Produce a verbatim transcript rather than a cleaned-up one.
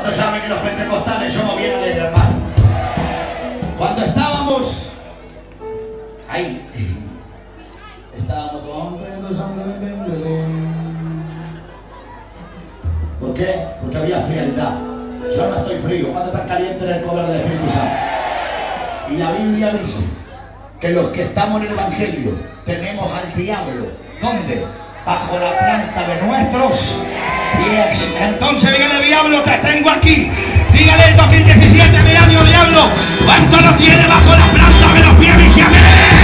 ¿Cuántos saben que los pentecostales somos bien alegres, hermano? Cuando estábamos ahí, estábamos con... ¿Por qué? Porque había frialdad. Yo no estoy frío. ¿Cuánto tan caliente en el cobro del Espíritu Santo? Y la Biblia dice que los que estamos en el Evangelio tenemos al diablo. ¿Dónde? Bajo la planta de nuestros pies. Entonces dígale, diablo, te tengo aquí. Dígale el dos mil diecisiete, mi año, diablo, ¿cuánto lo tiene bajo la planta de los pies? Y se amén.